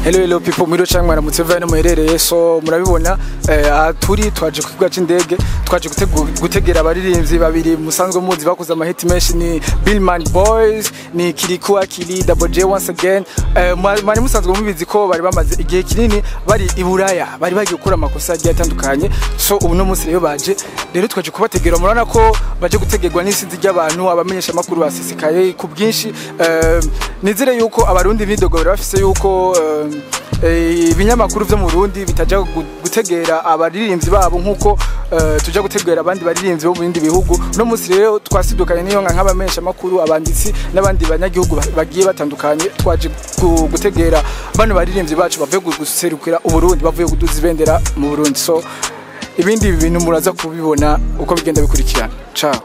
Hello people, mwiro cyangwa Naramusavye no muherereye so murabibona turi twaje ku kibuga c'indege twaje gutegera abaririmbyi babiri musanzwe muzi bakoze amahit menshi ni Billman Boys ni Kirikou Akili Double J once again mari musanzwe mubizi ko bari bamaze igihe kinini bari iburaya bari bagiye gukora amakosa agiye atandukanye so ubu no munsi rero baje rero twaje kubategera murana ko baje gutegerwa n'isinzi ry'abantu abamenyesha makuru basisikaye ku bwinshi nizere yuko abarundi bidogora bafise yuko ibinyamakuru byo mu Burundi bitaja gutegera abaririmbyi babo nkuko tuja gutegera abandi baririmbyi bo mu bindi bihugu no munsi rero twasidukanye niyo nk'abamenyesha makuru abanditsi n'abandi banyagihugu bagiye batandukanye twaje gutegera bano baririmbyi bacu bavuye guserukira uburundi bavuye kuduza ibendera mu Burundi so ibindi bintu muraza kubibona uko bigenda bikurikirana ciao.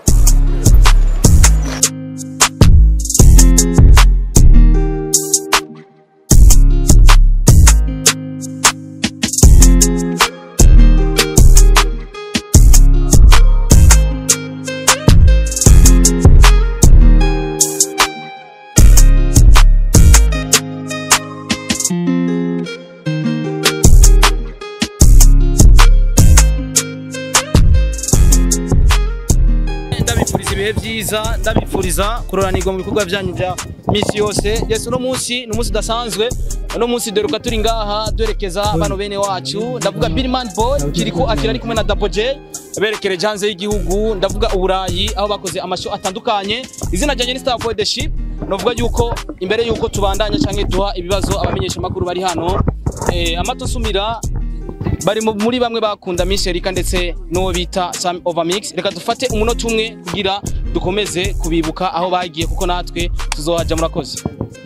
Byiza ndabifuriza kuroranirwa mu bikorwa byanyu bya misi yose. Yes, uno munsi numunsi dasanzwe. Uno munsi deruka turi ngaha duherekeza bano bene wacu. Ndavuga Billman Boy, Kirikou Akili ari kumwe na Double J berekereje hanze y'igihugu. Ndavuga uburayi aho bakoze amasho atandukanye. Izina ryanjye ni Star for the Ship. Novuga yuko imbere yuko tubandanya canke duha ibibazo abamenyesha makuru bari hano amato sumira bari muri bamwe bakunda Misherika ndetse no bita Sam Overmix. Reka dufate umunota umwe kugira dukomeze kubibuka aho bagiye kuko natwe tuzohaja murakoze.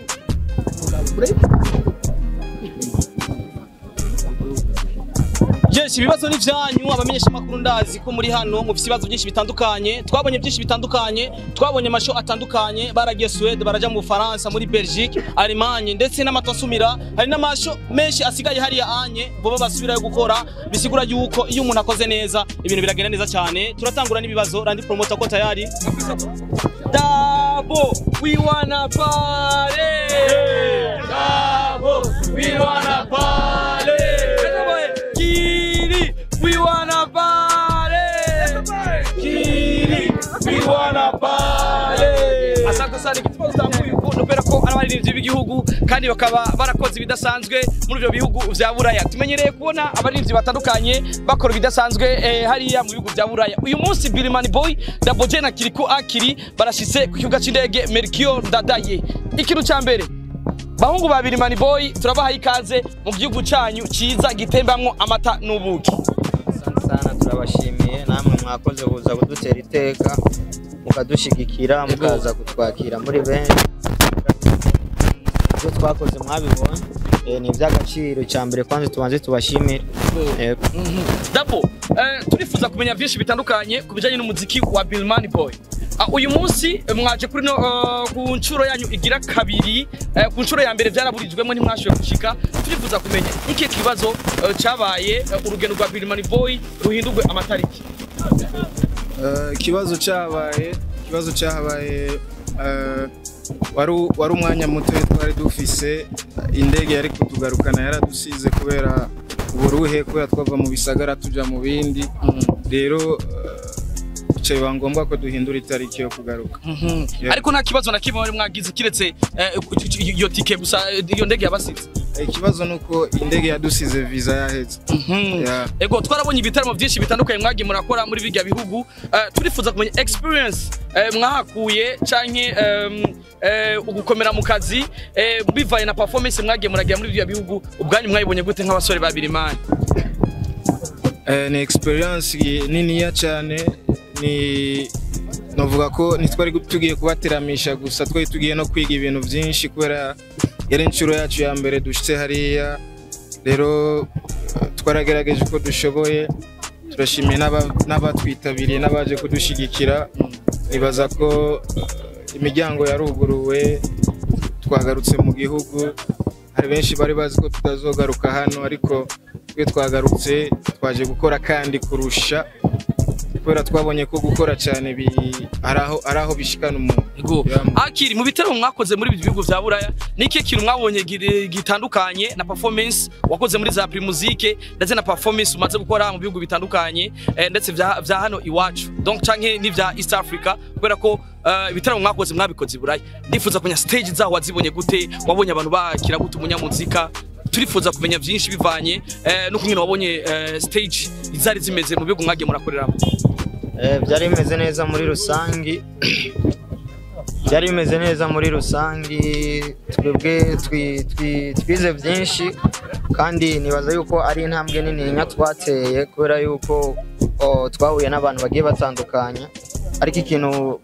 Yes, ibibazo ni vyanyu abamenyesha makuru ndazi ko muri hano mufise ibibazo byinshi bitandukanye. Twabonye byinshi bitandukanye, twabonye amasho atandukanye, baragiye Suède, baraja mu Faransa, muri Belgique, Allemagne ndetse n'amatosumira. Hari n'amasho menshi asigaye hari ya anye boba basubirayo gukora bisigura yuko iyo umuntu akoze neza ibintu biragenda neza cyane. Turatangura n'ibibazo randi promoter ko tayari. Dabo, we wanna party. Dabo, we wanna party. We wanna party. Kiri, we wanna party. Asante sana kitwa utambuye ukuntu pera ko abaririmbyi b'igihugu kandi bakaba barakoze ibidasanzwe muri byo bihugu vya Buraya. Tumenyereye kubona abaririmbyi batandukanye bakora ibidasanzwe hariya mu bihugu vya Buraya. Uyu munsi Billman Boy, Double J na Kirikou Akili barashitse ku kibuga c'indege Mercure Ndadaye. Ikintu ca mbere bahungu ba Billman Boy turabaha ikaze mu gihugu cyanyu ciza gitembamwo amata n'ubuki. Sana turabashimiye namwe mwakoze kuza kudutera iteka mukadushigikira mukaza kutwakira muri benshi byo twakoze mwabibona ni iby'agaciro cyambere kwanze tubanze tubashimire. Dabo turifuza kumenya byinshi bitandukanye kubijanye n'umuziki wa Billman Boy. Uyu munsi mwaje kuri no ku ncuro yanyu igira kabiri ku ncuro ya mbere byaraburijwemo ntimwashoboye gushika. Turifuza kumenya iki kibazo cyabaye urugendo rwa Billman Boy ruhindurwe amatariki. Kibazo cyahabaye wari umwanya muto twari dufise indege yari kutugarukana yaradusize kubera uburuhe kubera twava mu bisagara tuja mu bindi rero biba ngombwa ko duhindura itariki yo kugaruka. Ariko nta kibazo na kimwe mwagize kiretse iyo tike gusa iyo ndege yabasize. Ikibazo nuko indege yadusize visa yaheze. Ego twarabonye ibitaramo byinshi bitandukanye mwagiye murakora muri bijya bihugu. Turifuza kumenya experience mwahakuye canke ugukomera mu kazi bivaye na performance mwagiye muragira muri bijya bihugu ubwanyu mwayibonye gute nk'abasore ba Billman? Ni experience niniya cyane ni novuga ko nitwari tugiye kubateramisha gusa twari tugiye no kwiga ibintu byinshi kubera yari incuro yacu ya mbere dushitse hariya rero twaragerageje ko dushoboye turashimiye n'abatwitabiriye n'abaje kudushigikira nibaza ko imiryango yaruguruwe twagarutse mu gihugu hari benshi bari bazi ko tutazogaruka hano ariko twe twagarutse twaje gukora kandi kurusha kubera twabonye ko gukora cyane araho bishikana umuntu. Ego. Akiri mu bitero mwakoze muri bihugu vya Buraya niki kintu mwabonye gitandukanye na performance wakoze muri za Primusique ndetse na performance umaze gukora mu bihugu bitandukanye ndetse vya hano iwacu donc canke ni vya East Africa kubera ko ibitero mwakoze mwabikoze Buraya ndifuza kunya stage zaho wazibonye gute wabonye abantu bakira gute umunyamuzika turifuza kumenya byinshi bivanye no kumwe wabonye stage izari zimeze mu bihugu mwagiye murakoreramo. Byari bimeze neza muri rusangi byari bimeze neza muri rusangi twebwe twize byinshi kandi nibaza yuko ari intambwe nini nya twateye kubera yuko twahuye n'abantu bagiye batandukanye ariko ikintu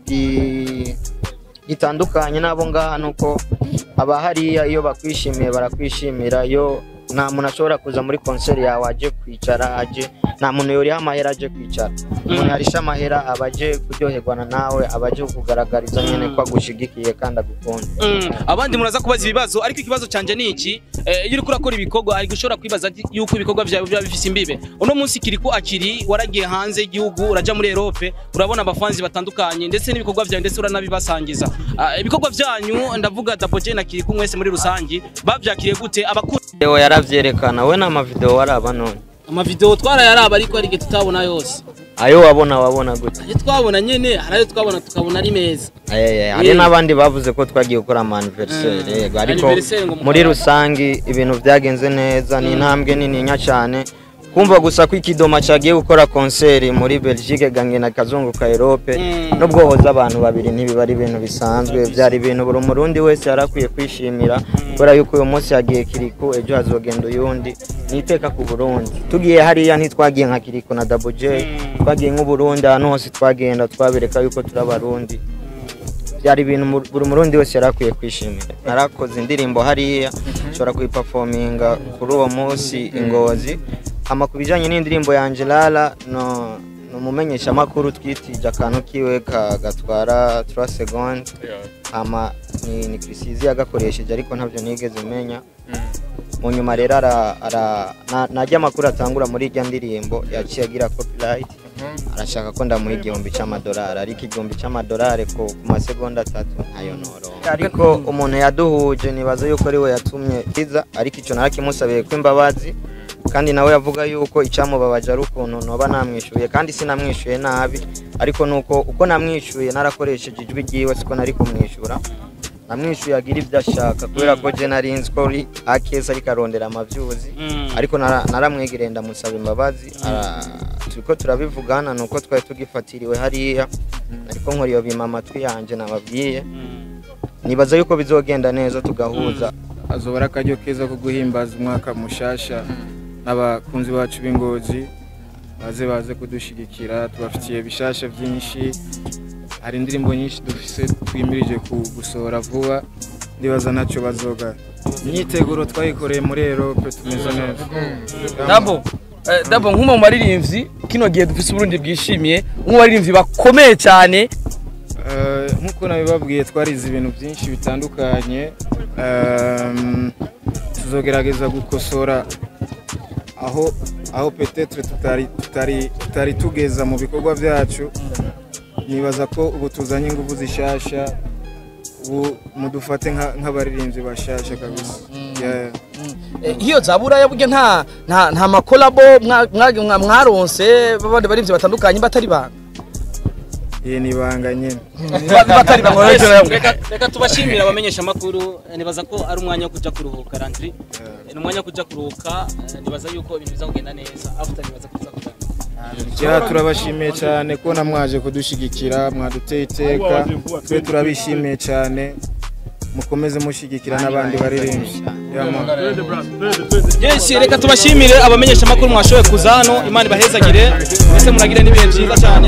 gitandukanye nabo ngaha nuko abahariya iyo bakwishimiye barakwishimira yo nta muntu ashobora kuza muri concert yawe aje kwicara aje nta muntu yoriha amahera aje kwicara umuntu yarisha amahera abaje kuryoherwana nawe abaje kugaragariza nyene ko agushigikiye kandi agukunda. Abandi muraza kubaza ibibazo ariko ikibazo canje ni iki iyo uri kurakora ibikorwa ari gushora kwibaza yuko ibikorwa byawe bya bifise imbibe uno munsi Kirikou Akili waragiye hanze y'igihugu uraja muri Europe urabona abafanzi batandukanye ndetse n'ibikorwa byawe ndetse uranabibasangiza ibikorwa byanyu ndavuga Daboje na Kirikou mwese muri rusangi bavyakiriye gute Video yaravyerekana we na amavideo waraba none amavideo twarayaraba ariko ari tutabona yose ayo wabona gute ayo twabona nyene harayo twabona tukabona ari meza hari n'abandi bavuze ko twagiye gukora anniversaire ariko muri rusangi ibintu byagenze neza ni intambwe nini nya cyane kumva gusa ko ikidoma cyagiye gukora concert muri Belgique gange na kazungu ka Europe no bwohoza abantu babiri ntibibari ibintu bisanzwe byari ibintu buri murundi wese yarakwiye kwishimira kubera yuko uyu munsi yagiye Kirikou ejo hazogenda uyundi niteka ku Burundi tugiye hariya ntitwagiye nka Kirikou na Daboje twagiye nk'u Burundi ahantu hose twagenda twabereka yuko turabarundi byari ibintu buri murundi wese yarakwiye kwishimira. Narakoze indirimbo hariya nshobora kuyiperforminga kuri uwo munsi Ingozi kubijanye n'indirimbo ya Angelala no mumenyesha makuru twitije akantu kiwe gatwara 3 secondes ni Krisizi yagakoresheje ariko ntavyo nigeze menya munyuma rero najya makuru atangura muri irya ndirimbo yaciye agira copyright arashaka ko ndamuha $1,000 ariko $1,000 ko ku masegonda 3 ntayo noro ariko umuntu yaduhuje nibaza yuko ariwe yatumye kiza ariko ico narakimusabiye ko imbabazi kandi nawe yavuga yuko icyamubabaje ari ukuntu noba namwishuye kandi sinamwishuye nabi ariko nuko uko namwishuye narakoresheje ijwi ryiwe siko nari kumwishura namwishuye agira ibyo ashaka kubera ko je narinzi ko ari akeza ariko arondera amavyuzi ariko naramwegereye ndamusaba imbabazi turiko turabivugana nuko twari tugifatiriwe hariya ariko nkoriyo bima amatwi yanje nababwiye nibaza yuko bizogenda neza tugahuza azobara akaryo keza ko guhimbaza umwaka mushasha n'abakunzi bacu b'Ingozi baze kudushigikira tubafitiye bishasha byinshi hari indirimbo nyinshi dufise twimirije gusohora vuba ndibaza naco bazoga imyiteguro twayikoreye muri Europe tumeze neza. Dabo nk'umwe mu baririmbyi kino gihe dufise Burundi bwishimiye nk'umwe baririmbyi bakomeye cyane nkuko nabibabwiye twarize ibintu byinshi bitandukanye tuzogerageza gukosora aho peut-être tutari tugeza mu bikorwa byacu nibaza ko ubu tuzanye ingufu zishasha ubu mudufate nk'abaririmbyi bashasha kabisa. Hiyo zabura yabuge nta makolabo mwaronse babandi baririmbyi batandukanye batari banga nibanga nyene batari banga reka tubashimira abamenyesha makuru nibaza ko ari umwanya wo kuja kuruhuka Landry ni umwanya wo kuja kuruhuka nibaza yuko ibintu bizagenda neza after nibaza kuza kugana turabashimiye cyane ko namwaje kudushigikira mwaduteye iteka twe turabishimiye cyane mukomeze mushigikira n'abandi baririmbyi. Yes, reka tubashimire abamenyesha makuru mwashoye kuza hano Imana ibahezagire mwese muragire n'ibihe byiza cyane.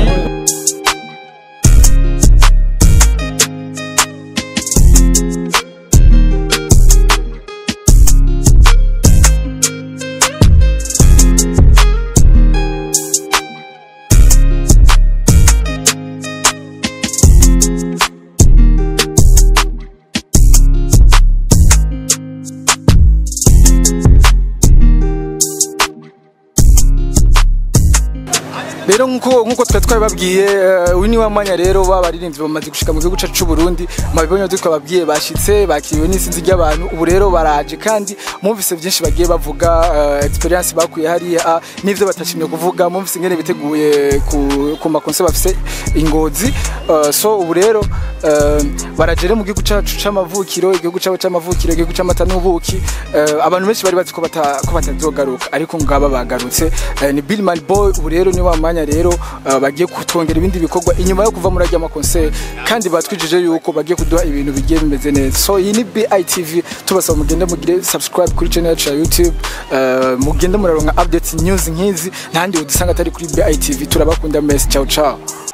rero nkuko twababwiye uyu ni wamanya rero babaririmbyi bamaze gushika mu gihugu cyacu cy'u Burundi mabibonye twababwiye bashitse bakiriwe n'isinzi ry'abantu ubu rero baraje kandi mumvise byinshi bagiye bavuga experience bakuye hariya n'ivyo batashimye kuvuga mumvise ngene biteguye ku makonse bafise ingozi so ubu rero baragere mu gihugu cyacu c'amavukiro igihugu cyacu c'amavukiro igihugu c'amata n'ubuki abantu benshi bari bazi ko batazogaruka ariko ngaba bagarutse ni Billman Boy ubu rero ni wamanya rero bagiye kutwongera ibindi bikorwa inyuma yo kuva muri ajya amakonse kandi batwijije yuko bagiye kuduha ibintu bigiye bimeze neza so iyi ni BITV tubasaba mugende mugire subscribe kuri channel yacu ya YouTube mugende muraronka updates news nkizi ntandi udusanga atari kuri BITV turabakunda mess ciao ciao